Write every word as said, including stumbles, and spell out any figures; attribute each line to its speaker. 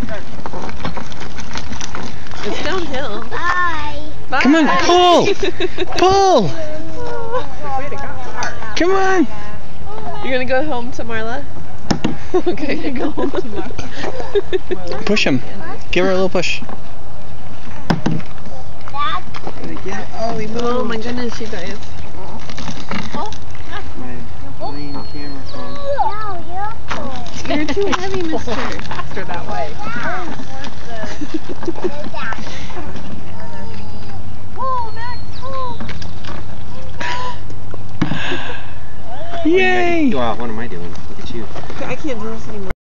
Speaker 1: It's downhill.
Speaker 2: Bye.
Speaker 1: Bye.
Speaker 3: Come on, pull! Pull! Come on!
Speaker 1: You're gonna go home to Marla? Okay, go home to Marla.
Speaker 3: Push him. Give her a little push.
Speaker 1: Oh my goodness, you guys.
Speaker 3: My main camera phone.
Speaker 1: You're too heavy, mister.
Speaker 4: Faster that way.
Speaker 3: Yay!
Speaker 5: Wow, what am I doing? Look at you.
Speaker 1: I can't do this anymore.